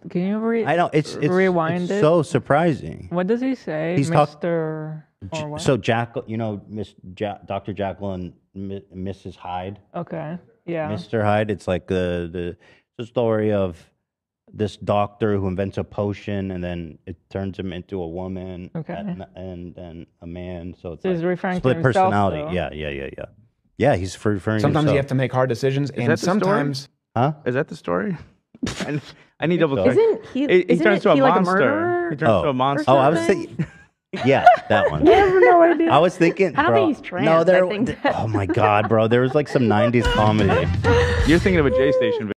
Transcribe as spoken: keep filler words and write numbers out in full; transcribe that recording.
Can you re I know it's it's, rewind it's it? so surprising. What does he say, He's talk- Mister or what? So Jackal, you know, Miss ja- Doctor Jackal and M- Missus Hyde. Okay. Yeah. Mister Hyde. It's like the the the story of this doctor who invents a potion and then it turns him into a woman. Okay. And, and then a man. So it's So like he's referring to split himself, personality. though. Yeah, yeah, yeah, yeah. Yeah, he's for referring. Sometimes to you himself. have to make hard decisions, Is and that the story? sometimes, Huh? Is that the story? I, I need double check. Isn't he? He, he isn't turns it to a he like a monster. murderer? He turns Oh. to a monster. Oh, I was something? thinking. Yeah, that one. I have no idea. I was thinking. I don't bro, think he's trans. No, there. I think Oh my god, bro! There was like some nineties comedy. You're thinking of a J Station.